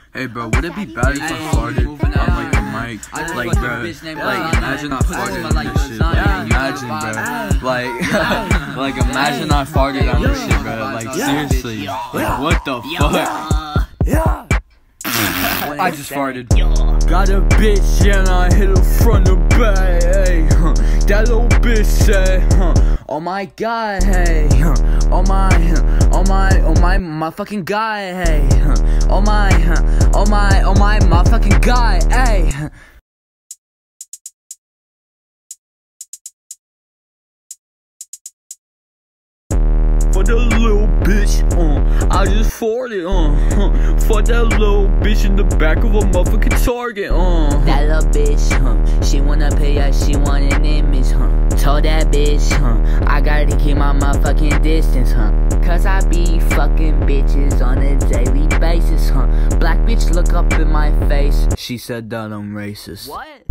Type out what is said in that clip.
Hey bro, would it be bad if I farted on like the mic? Like bro, like imagine I farted on this shit. Like imagine bro, like imagine I farted on this shit bro. Like seriously, like what the fuck? I just farted. Got a bitch and I hit her from the back. Hey, that little bitch say, oh my god, hey, oh my fucking guy, hey, oh my fucking guy, hey. For the little bitch, I just farted, for that little bitch in the back of a motherfucking Target, That little bitch, she wanna pay us, she want an image, Told that bitch, I gotta keep my motherfucking distance, Cause I be fucking bitches on a daily basis, Black bitch look up in my face, she said that I'm racist. What?